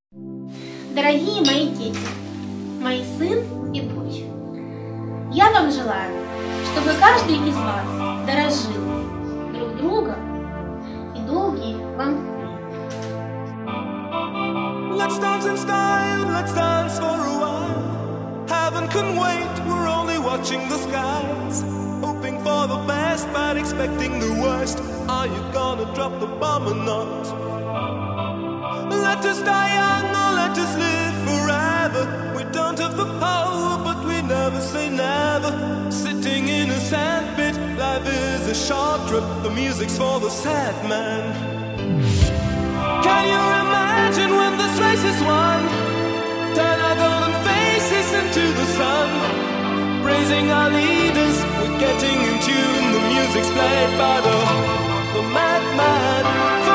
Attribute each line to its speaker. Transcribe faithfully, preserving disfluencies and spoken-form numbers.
Speaker 1: Дорогие мои дети, мои сын и дочь, я вам желаю, чтобы каждый из вас дорожил друг другом и долгие вам сны.
Speaker 2: Let's dance in style, let's dance for a while. Heaven can wait, we're only watching the skies. Hoping for the best, but expecting the worst. Are you gonna drop the bomb or not? Let us die young or let us live forever. We don't have the power, but we never say never. Sitting in a sandpit, life is a short trip. The music's for the sad man. Can you imagine when this race is won? Turn our golden faces into the sun. Praising our leaders, we're getting in tune. The music's played by the, the madman.